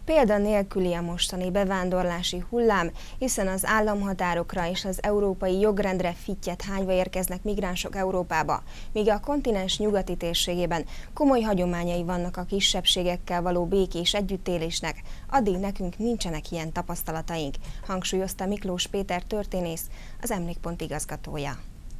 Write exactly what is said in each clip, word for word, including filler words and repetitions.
Példa nélküli a mostani bevándorlási hullám, hiszen az államhatárokra és az európai jogrendre fittyet hányva érkeznek migránsok Európába, míg a kontinens nyugati térségében komoly hagyományai vannak a kisebbségekkel való békés együttélésnek, addig nekünk nincsenek ilyen tapasztalataink, hangsúlyozta Miklós Péter történész, az Emlékpont igazgatója.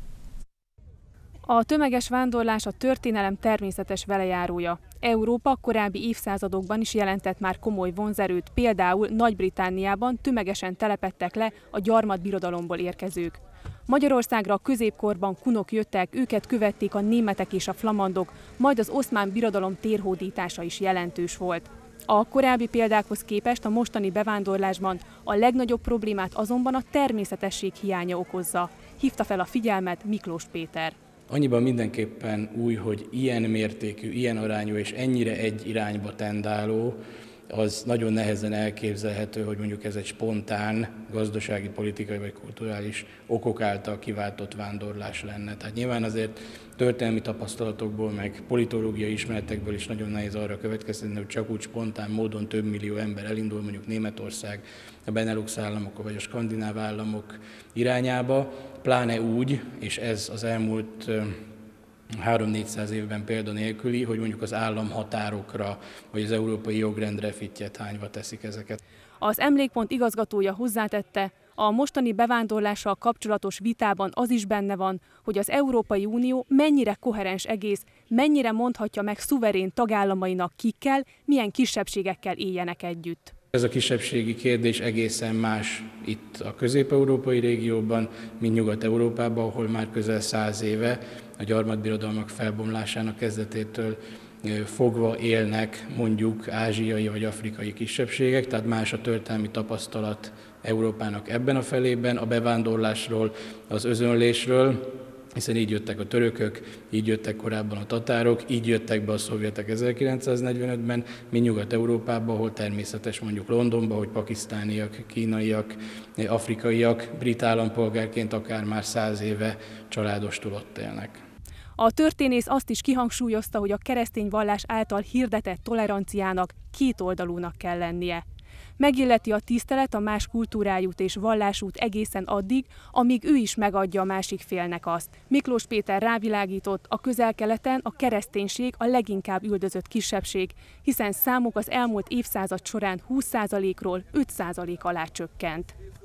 A tömeges vándorlás a történelem természetes velejárója. Európa korábbi évszázadokban is jelentett már komoly vonzerőt, például Nagy-Britanniában tömegesen telepedtek le a gyarmatbirodalomból érkezők. Magyarországra a középkorban kunok jöttek, őket követték a németek és a flamandok, majd az oszmán birodalom térhódítása is jelentős volt. A korábbi példákhoz képest a mostani bevándorlásban a legnagyobb problémát azonban a természetesség hiánya okozza, hívta fel a figyelmet Miklós Péter. Annyiban mindenképpen új, hogy ilyen mértékű, ilyen arányú és ennyire egy irányba tendáló, az nagyon nehezen elképzelhető, hogy mondjuk ez egy spontán gazdasági, politikai vagy kulturális okok által kiváltott vándorlás lenne. Tehát nyilván azért történelmi tapasztalatokból, meg politológiai ismeretekből is nagyon nehéz arra következtetni, hogy csak úgy spontán módon több millió ember elindul mondjuk Németország, a Benelux államok vagy a skandináv államok irányába, pláne úgy, és ez az elmúlt három-négyszáz évben példa nélküli, hogy mondjuk az államhatárokra vagy az európai jogrendre fittyet hányva teszik ezeket. Az Emlékpont igazgatója hozzátette, a mostani bevándorlással kapcsolatos vitában az is benne van, hogy az Európai Unió mennyire koherens egész, mennyire mondhatja meg szuverén tagállamainak kikkel, milyen kisebbségekkel éljenek együtt. Ez a kisebbségi kérdés egészen más itt a közép-európai régióban, mint Nyugat-Európában, ahol már közel száz éve a gyarmatbirodalmak felbomlásának kezdetétől fogva élnek mondjuk ázsiai vagy afrikai kisebbségek, tehát más a történelmi tapasztalat Európának ebben a felében, a bevándorlásról, az özönlésről, hiszen így jöttek a törökök, így jöttek korábban a tatárok, így jöttek be a szovjetek ezerkilencszáznegyvenötben, mint Nyugat-Európában, ahol természetes mondjuk Londonban, hogy pakisztániak, kínaiak, afrikaiak, brit állampolgárként akár már száz éve családostul ott élnek. A történész azt is kihangsúlyozta, hogy a keresztény vallás által hirdetett toleranciának kétoldalúnak kell lennie. Megilleti a tisztelet a más kultúrájút és vallásút egészen addig, amíg ő is megadja a másik félnek azt. Miklós Péter rávilágított, a Közel-Keleten a kereszténység a leginkább üldözött kisebbség, hiszen számuk az elmúlt évszázad során húsz százalékról öt százalék alá csökkent.